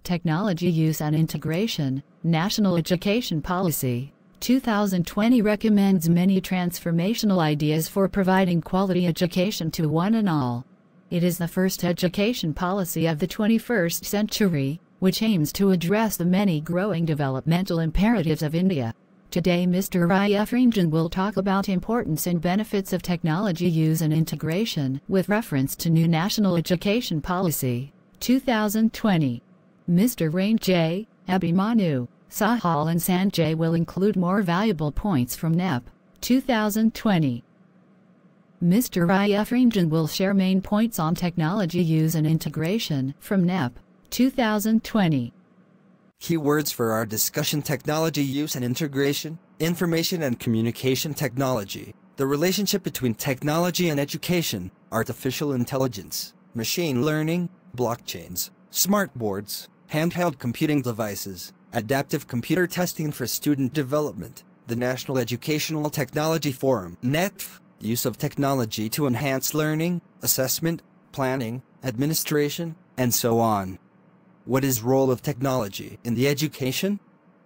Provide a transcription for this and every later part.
Technology Use and Integration, National Education Policy, 2020 recommends many transformational ideas for providing quality education to one and all. It is the first education policy of the 21st century, which aims to address the many growing developmental imperatives of India. Today Mr. Rajeev Ranjan will talk about importance and benefits of technology use and integration with reference to new National Education Policy, 2020. Mr. Ranjay, Abhimanyu, Sajal and Sanjay will include more valuable points from NEP, 2020. Mr. Rajeev Ranjan will share main points on technology use and integration from NEP, 2020. Keywords for our discussion: technology use and integration, information and communication technology, the relationship between technology and education, artificial intelligence, machine learning, blockchains, smart boards, handheld computing devices, adaptive computer testing for student development, the National Educational Technology Forum, NETF, use of technology to enhance learning, assessment, planning, administration, and so on. What is role of technology in the education?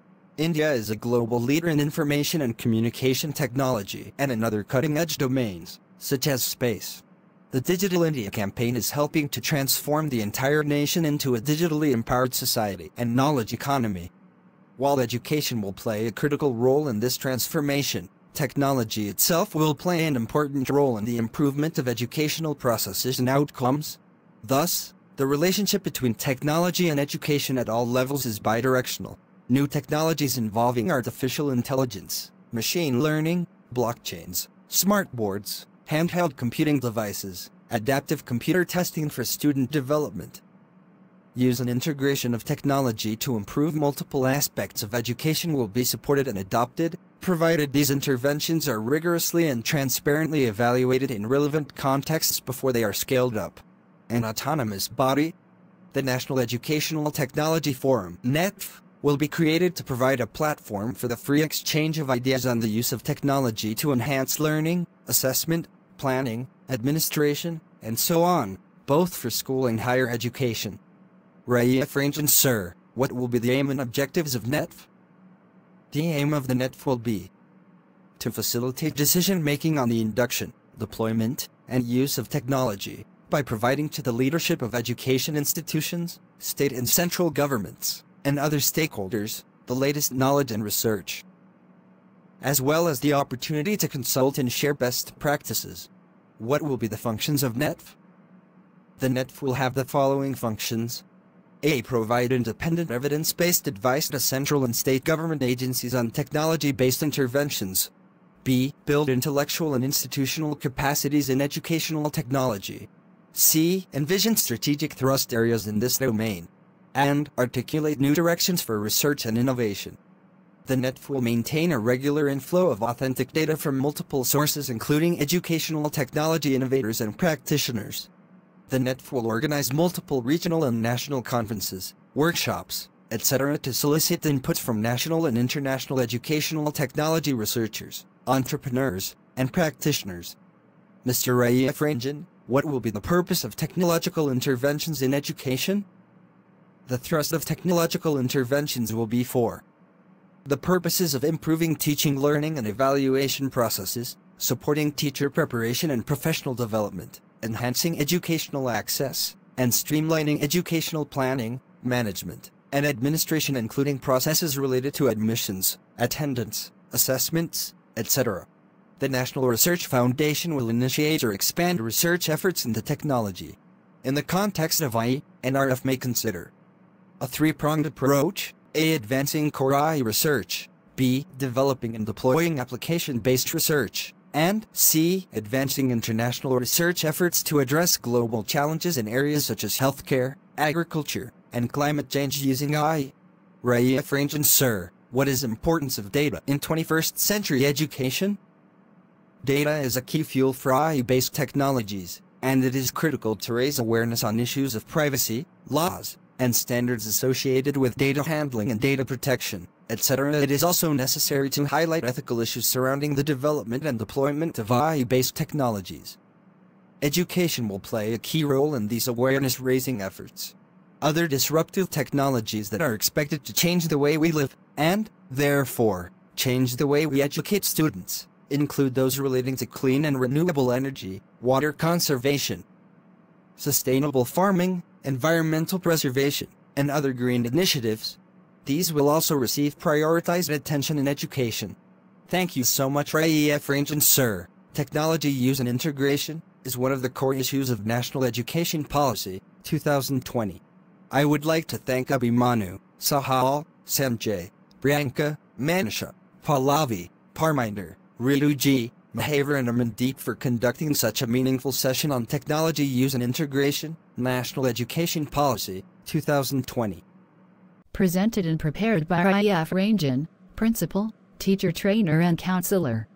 India is a global leader in information and communication technology and in other cutting-edge domains, such as space. The Digital India campaign is helping to transform the entire nation into a digitally empowered society and knowledge economy. While education will play a critical role in this transformation, technology itself will play an important role in the improvement of educational processes and outcomes. Thus, the relationship between technology and education at all levels is bidirectional. New technologies involving artificial intelligence, machine learning, blockchains, smart boards, handheld computing devices, adaptive computer testing for student development. Use and integration of technology to improve multiple aspects of education will be supported and adopted, provided these interventions are rigorously and transparently evaluated in relevant contexts before they are scaled up. An autonomous body, the National Educational Technology Forum, NETF, will be created to provide a platform for the free exchange of ideas on the use of technology to enhance learning, assessment, planning, administration, and so on, both for school and higher education. Rajeev Ranjan, sir, what will be the aim and objectives of NETF? The aim of the NETF will be to facilitate decision-making on the induction, deployment, and use of technology, by providing to the leadership of education institutions, state and central governments, and other stakeholders, the latest knowledge and research, as well as the opportunity to consult and share best practices. What will be the functions of NETF? The NETF will have the following functions. A. Provide independent evidence-based advice to central and state government agencies on technology-based interventions. B. Build intellectual and institutional capacities in educational technology. C. Envision strategic thrust areas in this domain. And articulate new directions for research and innovation. The NETF will maintain a regular inflow of authentic data from multiple sources including educational technology innovators and practitioners. The NETF will organize multiple regional and national conferences, workshops, etc. to solicit input from national and international educational technology researchers, entrepreneurs, and practitioners. Mr. Rajeev Ranjan, what will be the purpose of technological interventions in education? The thrust of technological interventions will be for the purposes of improving teaching, learning, and evaluation processes, supporting teacher preparation and professional development, enhancing educational access, and streamlining educational planning, management, and administration including processes related to admissions, attendance, assessments, etc. The National Research Foundation will initiate or expand research efforts into technology. In the context of IE, NRF may consider a three-pronged approach: A. Advancing core IE research, B. Developing and deploying application-based research, and C. Advancing international research efforts to address global challenges in areas such as healthcare, agriculture, and climate change using IE. Rajeev Ranjan, sir, what is importance of data in 21st century education? Data is a key fuel for IE-based technologies, and it is critical to raise awareness on issues of privacy, laws, and standards associated with data handling and data protection, etc. It is also necessary to highlight ethical issues surrounding the development and deployment of IE-based technologies. Education will play a key role in these awareness-raising efforts. other disruptive technologies that are expected to change the way we live, and, therefore, change the way we educate students, include those relating to clean and renewable energy, water conservation, sustainable farming, environmental preservation, and other green initiatives. These will also receive prioritized attention in education. Thank you so much, Rajeev Ranjan, sir. Technology use and integration is one of the core issues of National Education Policy, 2020. I would like to thank Abhimanyu, Sajal, Sanjay, Priyanka, Manisha, Pallavi, Parminder, Riluji, Mahavar and Amandeep for conducting such a meaningful session on technology use and integration, National Education Policy, 2020. Presented and prepared by Rajeev Ranjan, Principal, Teacher Trainer and Counselor.